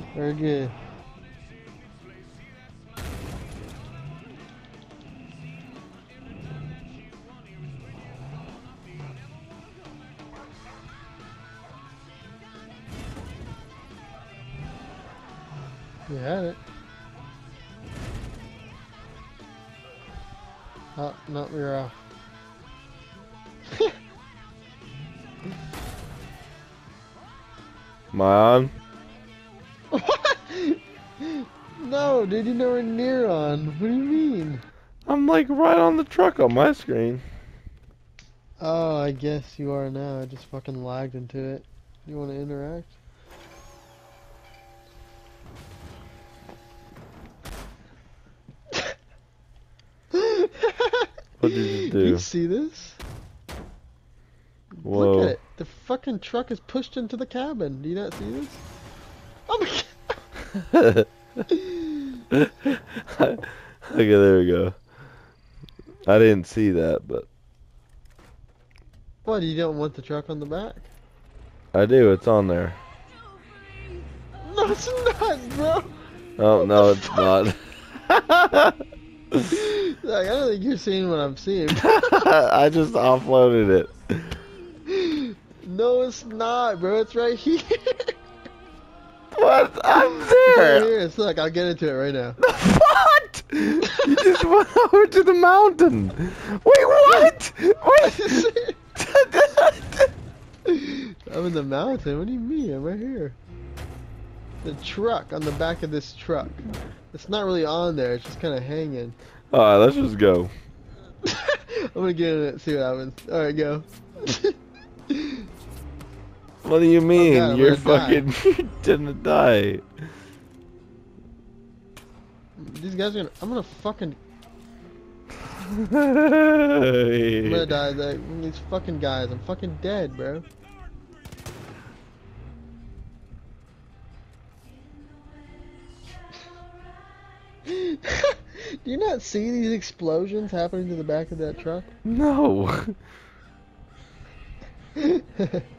Very good. You had it. Oh, no, you're off. Am I on? What? No, dude, you're nowhere near on. What do you mean? I'm like right on the truck on my screen. Oh, I guess you are now. I just fucking lagged into it. You want to interact? What did you Do you do? see this? Look at Whoa. it. The fucking truck is pushed into the cabin. Do you not see this? Oh my Okay, there we go. I didn't see that, but What, you don't want the truck on the back? I do. It's on there. No, it's not, bro. Oh, What the no, it's fuck? not. Like, I don't think you're seeing what I'm seeing. I just offloaded it. No, it's not, bro. It's right here. What? I'm It's right there. here. It's look, I'll get into it right now. What? You just went over to the mountain. Wait, what? Wait. I'm in the mountain. What do you mean? I'm right here. The truck on the back of this truck. It's not really on there. It's just kind of hanging. Alright, let's just go. I'm gonna get in it. See what happens. All right, go. What do you mean? God, I'm You're gonna fucking. You're gonna die. These guys are gonna. I'm gonna fucking. I'm Hey. gonna die. These fucking guys. I'm fucking dead, bro. Do you not see these explosions happening to the back of that truck? No.